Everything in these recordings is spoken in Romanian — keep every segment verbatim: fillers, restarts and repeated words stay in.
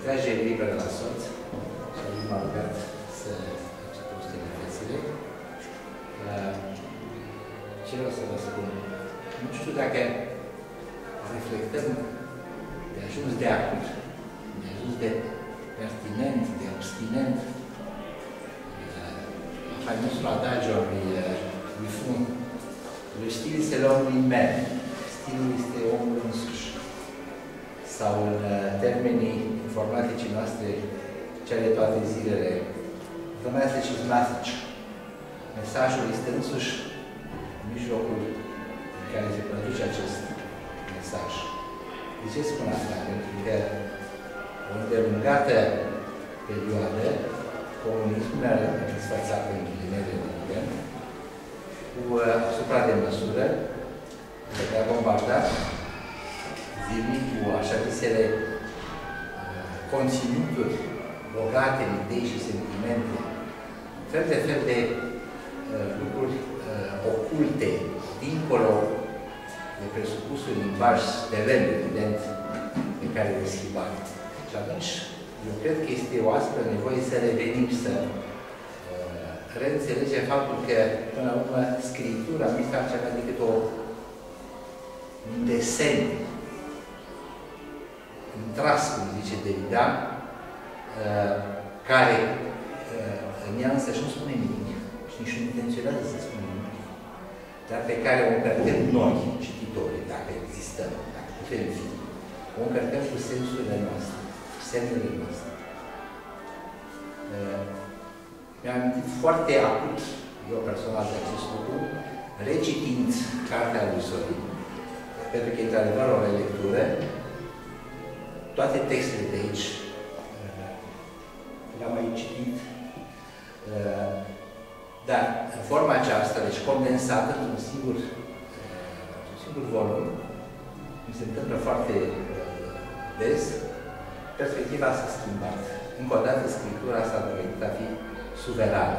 trage liber la soț și m-a rugat să accepte ostilitățile. Ce vreau să vă spun? Nu știu dacă reflectăm de ajuns de acut, de ajuns de pertinent, de obstinent, la faimosul adagio al lui, lui Fun. Le stil este l'homme lui-même, stilul este omul însuși. Sau în termenii informaticii noastre, cele de toate zilele, the message is message. Mesajul este însuși în mijlocul în care se produce acest mesaj. De ce spun asta? Pentru că o îndelungată perioadă, comunismul a răsfățat în ghilimele de ghilimele, cu asupra de măsură, de a bombardat zilnic cu așa zisele conținuturi bogate în idei și sentimente, fel de fel de uh, lucruri uh, oculte, dincolo de presupusul limbaj stelel, evident, pe care le schimbam. Și atunci, eu cred că este o aspră nevoie să revenim, să uh, reînțelegem faptul că, până la urmă, scriptura nu este altceva decât o, un desen, un tras, cum zice Derrida, uh, care uh, în ea însăși nu spune nimic și nici nu intenționează să spună nimic, dar pe care o încărcăm noi, cititorii, dacă existăm, dacă putem fi, o încărcăm cu sensurile noastre, cu semnele noastre. Uh, Mi-am amintit foarte acut, eu personal, de acest lucru, recitind cartea lui Sorin, pentru că, într-adevăr, o relectură, toate textele de aici le-am mai citit, dar în forma aceasta, deci condensată într-un singur, un singur volum, cum se întâmplă foarte des, perspectiva s-a schimbat. Încă o dată, scriptura s-a dovedit a fi suverană.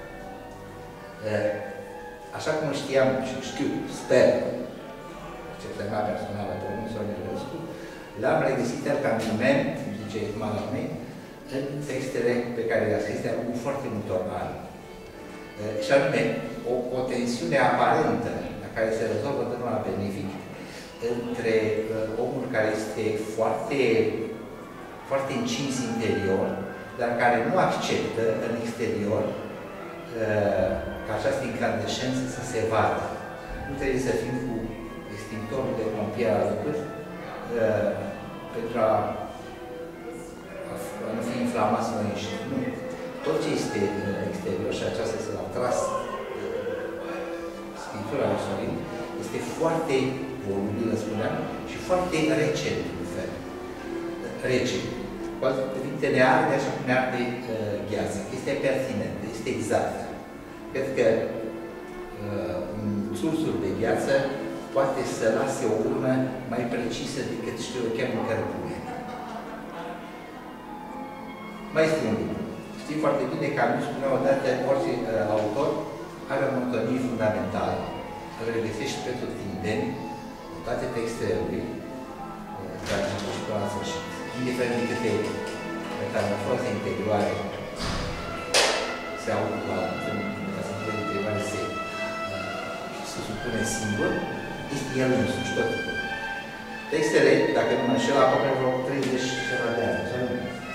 Așa cum știam și știu, sper, cercetarea mea personală, domnul Sorin Răscu, l-am regăsit el ca numen, cum zice Malame, în textele pe care le-a scris de acum foarte multor ani. Și anume, o, o tensiune aparentă, la care se rezolvă întotdeauna benefic, între uh, omul care este foarte, foarte încins interior, dar care nu acceptă în exterior uh, ca această incandescență să se vadă. Nu trebuie să fim cu extintorul de pompier alături, uh, pentru a, a nu fi inflamați noi înșine. Nu. Tot ce este în exterior, și aceasta este la tras scriptura lui Sorin, este foarte volubilă, spuneam, și foarte rece, în fel. Rece. Cu alte cuvinte, ne arde așa cum ne arde uh, gheața. Este pertinent, este exact. Cred că uh, un țurțur de gheață poate să lase o urmă mai precisă decât știu eu chiar în cărbune. Mai este un lucru. Știi foarte bine că am spunea odată, orice uh, autor are o monotonie fundamentală. Îl regăsești pe tot tindeni, în toate textele lui, uh, dar și până la sfârșit. Indiferent de câte metamorfoze interioare se aud la metamorfoze interioare se, uh, se supune singur, este el însuși, tot. Textele, dacă nu mă înșel, acoperă vreo treizeci și ceva de ani, așa nu?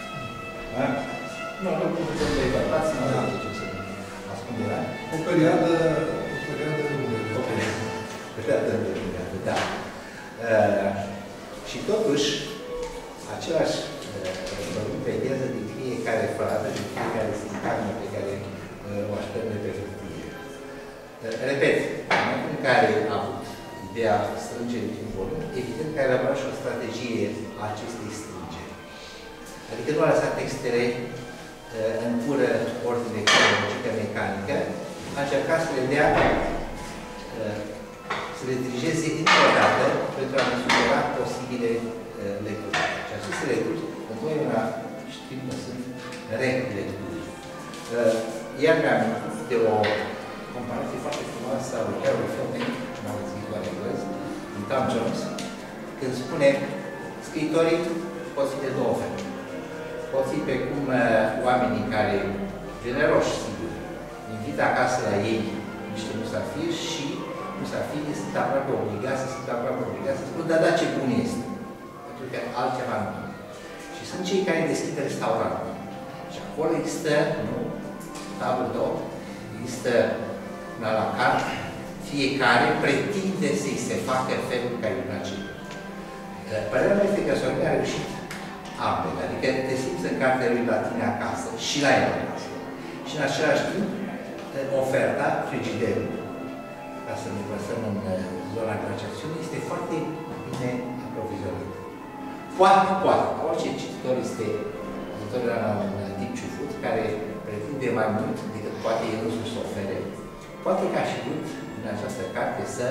Nu, nu putem de evaluați, nu am ce să ascunde la... O perioadă, o perioadă lungă. O perioadă lungă, da. Uh, și totuși, același uh, veghează din fiecare frază, din fiecare sintagmă pe care uh, o așteptăm de pe hârtie. Uh, repet, în momentul în care a avut ideea strângerii din volum, evident că a rămas și o strategie a acestei strângeri. Adică nu a lăsat textele uh, în pură ordine cronologică mecanică, a încercat să le dea, uh, să le dirigeze încă o dată pentru a ne sugera posibile uh, lecturi. Și aceste lecturi, întotdeauna știm că sunt re-lecturi. Uh, iar mi-am amintit de o comparație foarte frumoasă a lui Carol Fleming, m-am zis doar englez, Tom Jones, când spune scriitorii pot fi de două feluri. pot fi pe cum uh, oamenii care, generoși, sigur, invită acasă la ei niște musafiri și musafirii sunt aproape obligați, sunt aproape obligați să spun, dar da, ce bun este. Pentru că altceva nu. Și sunt cei care deschid restaurantul. Și acolo există, nu, table top, există la la carte, fiecare pretinde să-i se facă felul care îi place. Părerea mea este că Sorin a reușit ambele, adică te simți în cartea lui la tine acasă și la el acasă. Și în același timp, oferta, frigiderul, ca să ne păsăm în zona glaciațiunii, este foarte bine aprovizionat. Poate, poate, orice cititor este întotdeauna un tip ciufut, care pretinde mai mult decât poate el însuși să ofere, poate că a știut în această carte să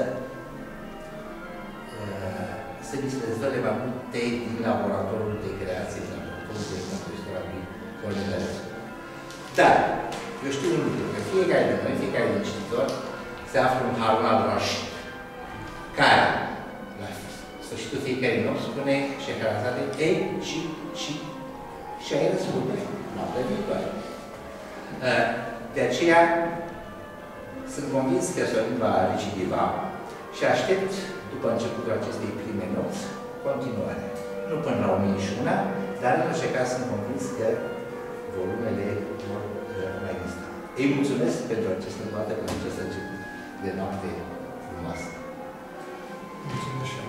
să vi se dezvăluie mai multe din laboratorul de creație, din laboratorul de compozitor al lui Cornelescu. Dar, eu știu un lucru, că fiecare de noi, fiecare din cititor, se află un Harun al-Rashid, care, la sfârșitul fiecare nopți, spune Șehrazade, ei, și, și, și a el răspunde, noaptea viitoare. De aceea, sunt convins că Sorin va recidiva și aștept, după începutul acestei prime nopți, continuare. Nu până la o mie și unu, dar în orice caz sunt convins că volumele vor mai exista. Îi mulțumesc pentru această dată, pentru acest început de noapte frumoasă. Mulțumesc și eu.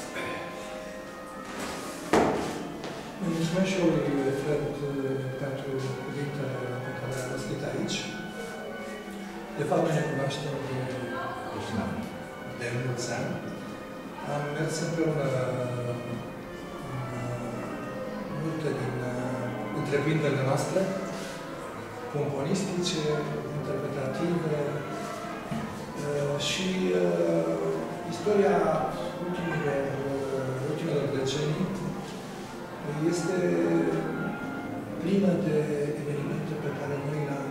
Îi mulțumesc și eu lui Fred pentru cuvintele pe care le-a răstit aici. De fapt, noi ne cunoaștem de mulți ani. Am mers împreună în multe din întreprinderile noastre, componistice, interpretative și istoria ultimilor, ultimilor decenii este plină de evenimente pe care noi le-am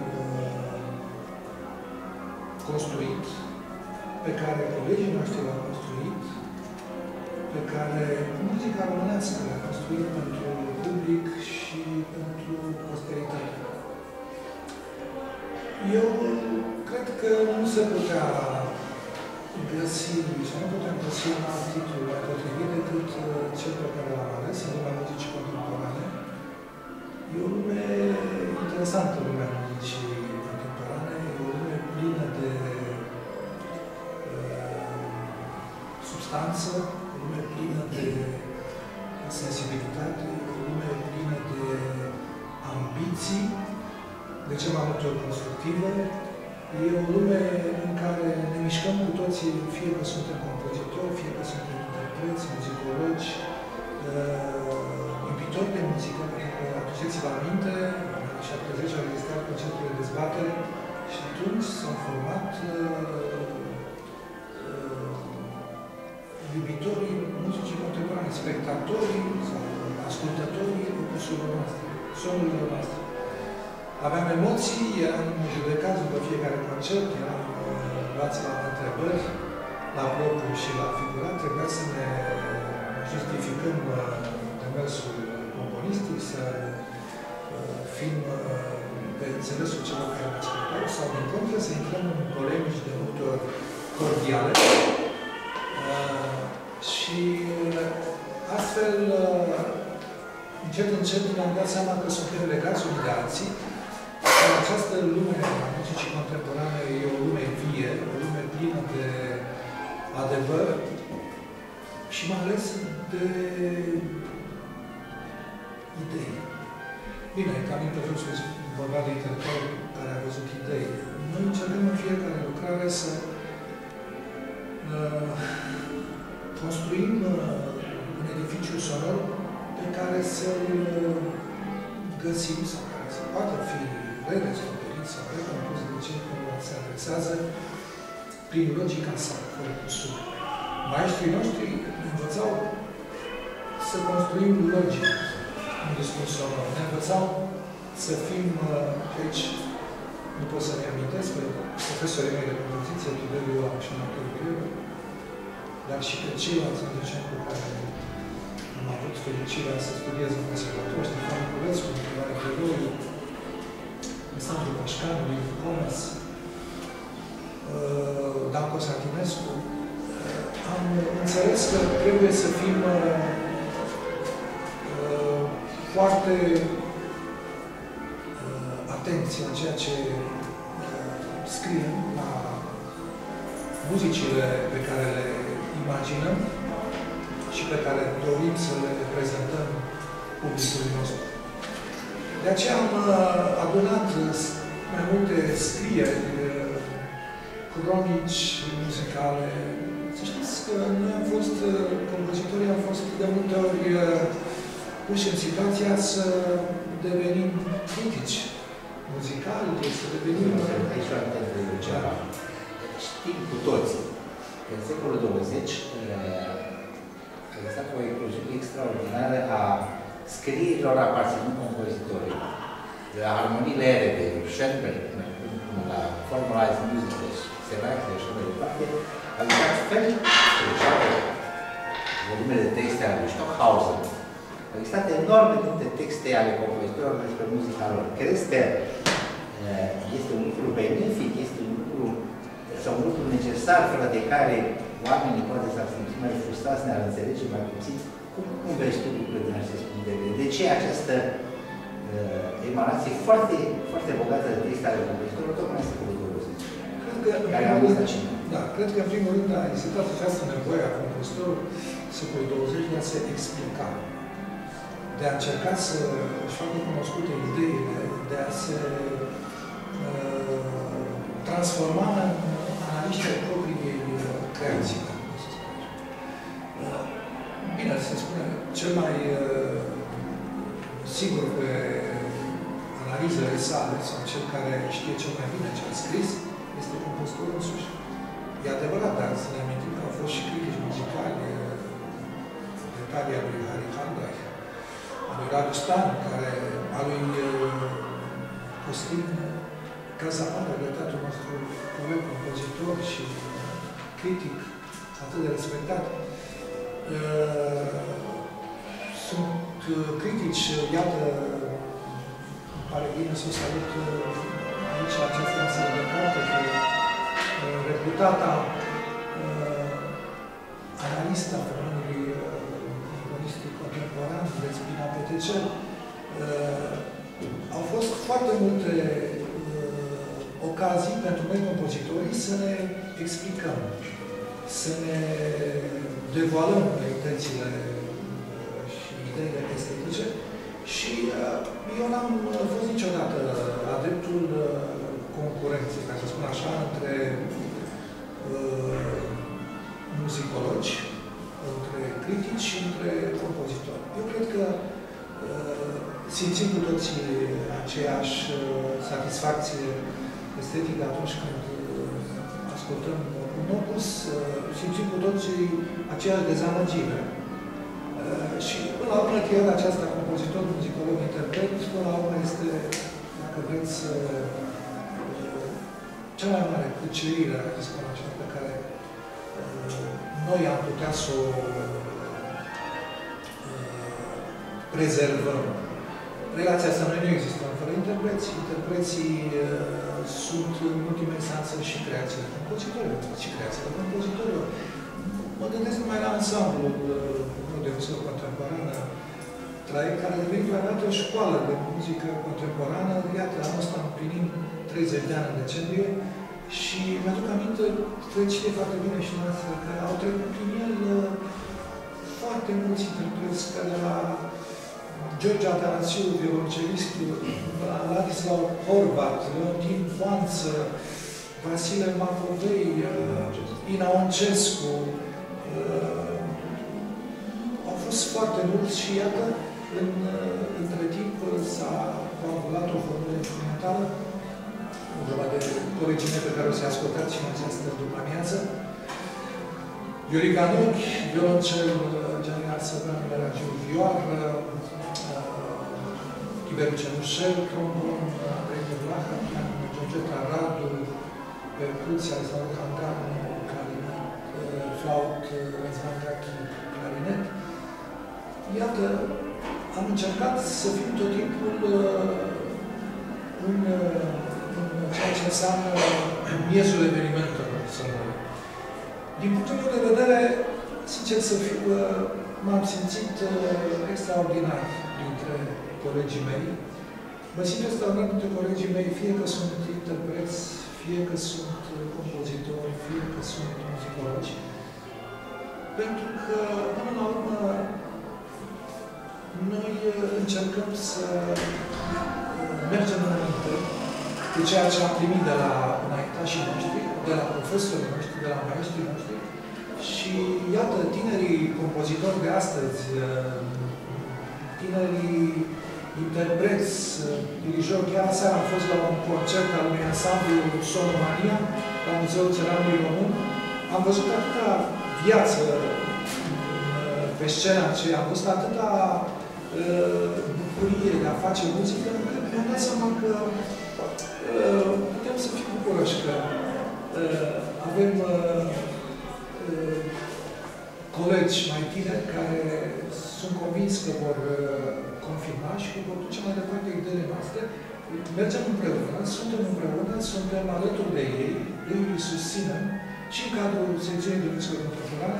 construit, pe care colegii noștri le-au construit, pe care muzica românească le-a construit pentru public și pentru posteritate. Eu cred că nu se putea găsi, sau nu putem găsi un alt titlu mai potrivit decât cel pe care l-am ales, în lumea muzicii contemporane. E o lume interesantă, lumea muzicii contemporane, e o lume plină de substanță, o lume plină de sensibilitate, o lume plină de ambiții, de ce mai multe ori constructive. E o lume în care ne mișcăm cu toții, fie că suntem compozitori, fie că suntem interpreți, muzicologi, uh, iubitori de muzică, pentru că aduceți-vă aminte, în anii șaptezeci au existat conceptul de dezbatere și atunci s-au format uh, iubitorii muzicii contemporane, spectatorii sau ascultătorii opusurilor noastre, sonurilor noastre. Aveam emoții, eram judecați după fiecare concert, eram luați la întrebări, la propriu și la figurat. Trebuia să ne justificăm demersul componistic, să fim pe înțelesul celor care ne ascultau, sau din contră să intrăm în polemici de multe ori cordiale. Și astfel, încet, încet ne-am dat seama că suntem legați unii de alții. În această lume a muzicii contemporane e o lume vie, o lume plină de adevăr și mai ales de idei. Bine, ca mine prefer să vorba de intelectual care a văzut idei. Noi încercăm în fiecare lucrare să uh, construim uh, un edificiu sonor pe care să-l găsim sau care să poată fi redescoperit sau recompus de cei care se adresează prin logica sa, corpusul. Maestrii noștri învățau să construim logic în discurs sonor. Ne învățau să fim aici, nu pot să-mi amintesc, pe profesorii mei de compoziție, Tiberiu Ioan și Anatol Greu, dar și pe ceilalți munceni cu care am am avut fericirea să studiez în conservator, Ștefan Niculescu, Nicolae Credoiu, Alexandru Pașcanu, Liviu Comes, Dan Constantinescu. Am înțeles că trebuie să fim foarte atenți la ceea ce scriem, la muzicile pe care le imaginăm și pe care dorim să le prezentăm publicului nostru. De aceea am adunat mai multe scrieri, cronici muzicale. Să știți că noi am fost, compozitorii am fost de multe ori puși în situația să devenim critici muzicali, să devenim... Aici am de ceva. Știm cu toții că în secolul douăzeci a existat o ecloziune extraordinară a scrierilor aparținând compozitorilor. De la armoniile ere de Schoenberg, până la Formalized Music, Serac, și așa mai departe, a existat fel de volume de texte ale lui Stockhausen. Au existat enorme multe texte ale compozitorilor despre muzica lor. Crezi că este un lucru benefic, este un lucru sau un lucru necesar, fără de care oamenii poate s-ar simți mai frustrați, ne-ar înțelege mai puțin? Cum, cum vezi tu lucrurile din acest punct de vedere? De ce această uh, emanație foarte, foarte bogată de texte ale compozitorilor, tocmai în secolul douăzeci? Care am văzut cine? Da, cred că în primul rând a existat această nevoie a compozitorului secolul douăzeci de a se explica, de a încerca să își facă cunoscute ideile, de a se uh, transforma în analiștii propriei creații. Uh, bine, se spune, cel mai uh, sigur pe analizele sale, sau cel care știe cel mai bine ce a scris, este compozitorul însuși. E adevărat, dar să ne amintim că au fost și critici muzicali de talia lui Harry Handreich, a lui Radu Stan, care, a lui Costin Cazamară, regretatul nostru coleg, compozitor și critic atât de respectat. Sunt critici, iată, îmi pare bine să salut aici această însă de carte pe reputata analistă a fenomenului componistic contemporan, Despina Petricel. Au fost foarte multe ocazii pentru noi compozitorii să ne explicăm, să ne devoalăm intențiile și ideile estetice și eu n-am fost niciodată adeptul concurenței, ca să spun așa, între uh, muzicologi, între critici și între compozitori. Eu cred că uh, simțim cu toții aceeași uh, satisfacție estetică atunci când uh, ascultăm un opus, uh, simțim cu toții aceeași dezamăgire. Uh, și până la urmă, chiar aceasta, compozitor, muzicolog, interpret, până la urmă este, dacă vreți, uh, cea mai mare cucerire, să spun așa, pe care uh, noi am putea să o uh, prezervăm. Relația asta noi nu există fără interpreți. Interpreții uh, sunt în ultima instanță și creațiile compozitorilor, și creațiile compozitorilor. Mă gândesc numai la ansamblul uh, de muzică contemporană, care a devenit la o școală de muzică contemporană. Iată, anul ăsta împlinim treizeci de ani în decembrie și mi-aduc aminte, cred știe foarte bine și noastră, că au trecut prin el foarte mulți interpreți, că de la George Atanasiu, violoncelistul, la Ladislau Horvat, Leontin Poanță, Vasile Macovei, Ina Oncescu, au fost foarte mulți și iată, în, între timp s-a coagulat o formulă instrumentală, vorba de colegii pe care o să-i ascultați și în această după-amiază. Iorica Nuchi, violoncel, Gianni Săbran, Meragiu Vioară, Tiberu Cenușel, trombon, Andrei Vlaha, pian, Georgeta Radu, percuție, Alexandru Handanu, clarinet, flaut, Răzvan Gachi, clarinet. iată, am încercat să fim tot timpul uh, în, uh, în ceea ce înseamnă miezul evenimentelor. Din punctul meu de vedere, sincer să fiu, uh, m-am simțit uh, extraordinar dintre colegii mei. Mă simt extraordinar dintre colegii mei, fie că sunt interpreți, fie că sunt compozitori, fie că sunt muzicologi. Pentru că, până la urmă, noi încercăm să mergem înainte cu ceea ce am primit de la înaintașii noștri, de la profesorii noștri, de la maestrii noștri. Și iată, tinerii compozitori de astăzi, tinerii interpreți, dirijori, chiar seara am fost la un concert al unui ansamblu Sonomania, la Muzeul Țăranului Român. Am văzut atâta viață pe scena aceea, am văzut atâta uh, bucurie de a face muzică, încât mi-am dat seama că uh, putem să fim bucuroși că uh, avem uh, uh, colegi mai tineri care sunt convins că vor uh, confirma și că vor duce mai departe ideile noastre. Mergem împreună, suntem împreună, suntem alături de ei, ei îi susținem și în cadrul secțiunii de muzică contemporană,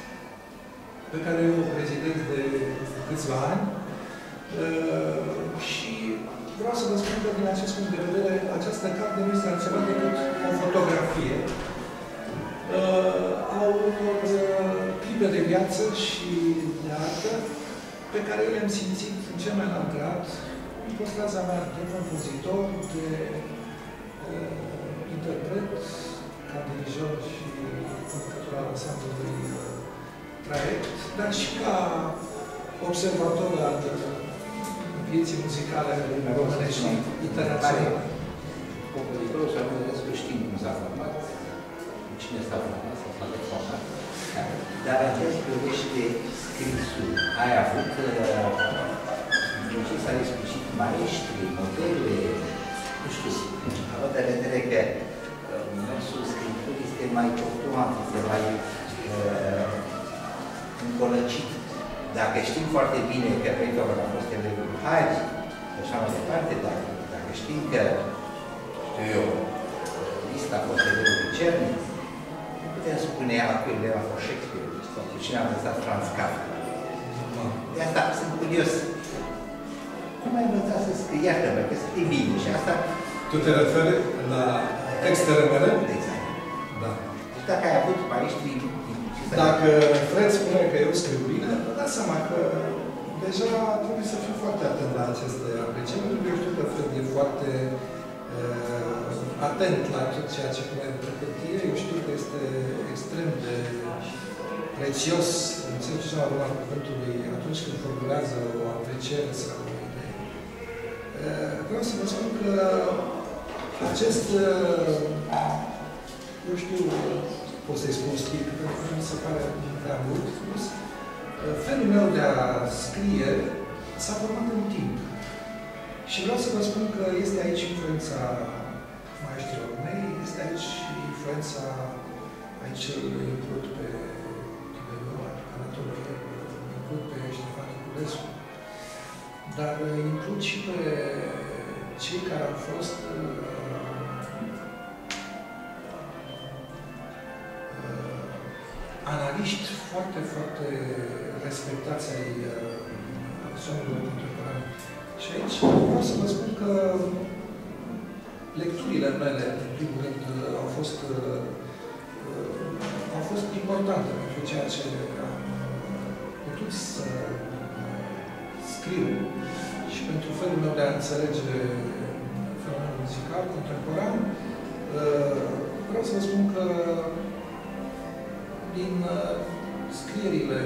pe care eu o prezidez de câțiva ani. Uh, și vreau să vă spun că, din acest punct de vedere, această carte nu este altceva decât o fotografie uh, a unor uh, clipe de viață și de artă pe care eu le-am simțit în cel mai înalt grad în postaza mea de compozitor, de uh, interpret, ca dirijor și conducător al ansamblului Traiect, dar și ca observator al vieții muzicale românești și internaționale. Compozitorul și amintesc că știm cum s-a format, cine s-a format sau s-a deformat. Dar în ceea ce privește scrisul, ai avut ce s-a explicit maestri, modele, nu știu, având în vedere că mersul scripturii este mai fluctuant, este mai uh, încolăcit. Dacă știm foarte bine că Beethoven a fost elevul Haydn, și așa mai departe, dar dacă știm că, știu eu, Liszt a fost elevul Czerny, nu putem spune că elev a fost Shakespeare, sau cu cine a învățat Franz Kafka. De asta sunt curios. Cum ai învățat să scrii? Iartă-mă, că scrii bine și asta... Tu te referi la textele mele? Exact. Da. Deci dacă ai avut maestri... Dacă Fred spune că eu scriu bine, vă dați seama că deja trebuie să fiu foarte atent la aceste aprecieri, pentru că eu știu că Fred e foarte uh, atent la tot ceea ce pune pe hârtie. Eu știu că este extrem de prețios, în sensul cel mai bun al cuvântului, atunci când formulează o apreciere sau o idee. Uh, vreau să vă spun că acest, uh, eu știu, pot să-i spun stil, pentru că mi se pare prea mult spus. Felul meu de a scrie s-a format în timp. Și vreau să vă spun că este aici influența maestrilor mei, este aici influența, aici îl includ pe Tiberiu, Anatolie, îl includ pe Ștefan Niculescu, dar includ și pe cei care au fost analiști foarte, foarte respectați ai uh, sonului contemporan. Și aici vreau să vă spun că lecturile mele, în primul rând, au fost, uh, au fost importante pentru ceea ce am putut să scriu și pentru felul meu de a înțelege fenomenul muzical contemporan. Uh, vreau să vă spun că din uh, scrierile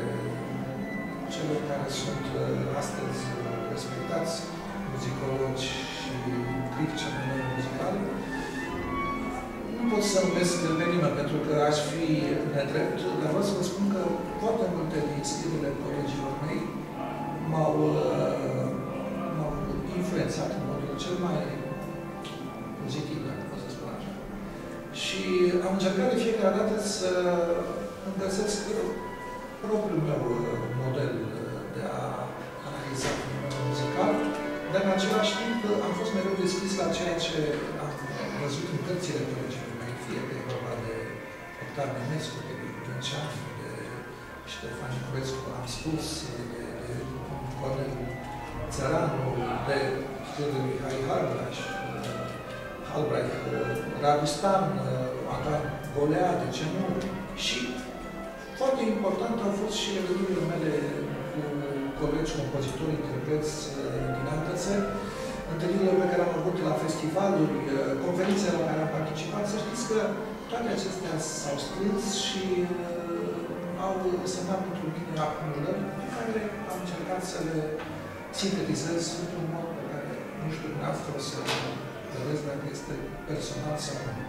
celor care sunt uh, astăzi uh, respectați, muzicologi și critici muzicale, nu pot să numesc pe nimeni pentru că aș fi nedrept, dar vreau să vă spun că foarte multe din scrierile colegilor mei m-au uh, influențat în modul cel mai pozitiv, dacă pot să spun așa. Și am încercat de fiecare dată să îmi găsesc propriul meu model de a analiza fenomenul muzical, dar în același timp am fost mereu deschis la ceea ce am văzut în cărțile colegilor mei, fie că e vorba de Octav Enescu, de Liviu Gânceanu, de Ștefan Niculescu, am spus, de, de Cornel Țăranu, de de Mihai Halbraș, Halbraich, Radistan, Agan Golea, de ce nu? Și foarte important au fost și legăturile mele cu colegi, compozitori, interpreți din alte țări, întâlnirile pe care am avut la festivaluri, conferințele la care am participat. Să știți că toate acestea s-au strâns și au semnat pentru mine acumulări pe care am încercat să le sintetizez într-un mod pe care nu știu dumneavoastră o să vedeți dacă este personal sau nu.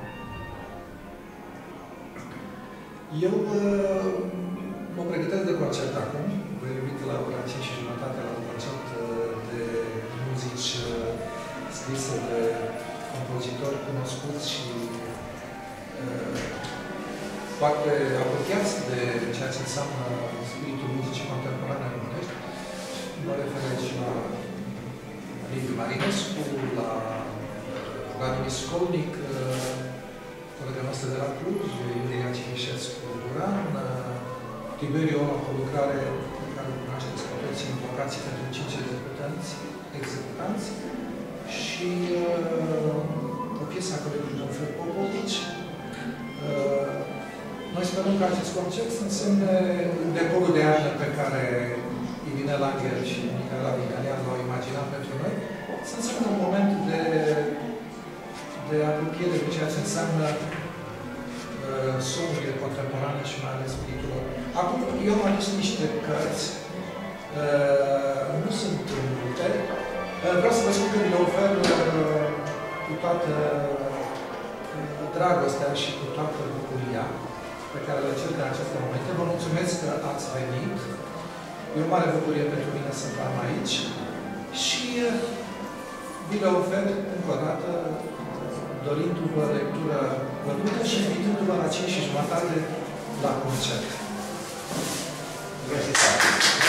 Eu uh, mă pregătesc de concert acum. Vă invit la ora cinci și jumătate la un concert uh, de muzici uh, scrise de compozitori cunoscuți și uh, foarte apropiați de ceea ce înseamnă spiritul muzicii contemporane românești. Mă refer aici la Liviu Marinescu, la Vladimir Skolnic, colega noastră de la Cluj, Iulia Cimișescu-Duran, Tiberiu Ona, o lucrare pe care o cunoașteți cu toții, Invocații pentru cinci executanți, executanți și uh, o piesă a colegului Domnul Popovici. Uh, noi sperăm că acest concert să însemne decorul de iarnă pe care Irina Langer și Mihaela Vigalian l-au imaginat pentru noi, să însemne un moment de, de apropiere cu ceea ce înseamnă uh, sonurile contemporane și mai ales spiritul. Acum, eu am adus niște cărți, uh, nu sunt multe. Uh, vreau să vă spun că vi le ofer uh, cu toată uh, dragostea și cu toată bucuria pe care le cer în aceste momente. Vă mulțumesc că ați venit. E o mare bucurie pentru mine să am aici și vi le ofer încă o dată, dorindu-vă lectură plăcută și invitându-vă la cinci și jumătate la concert. Mulțumesc!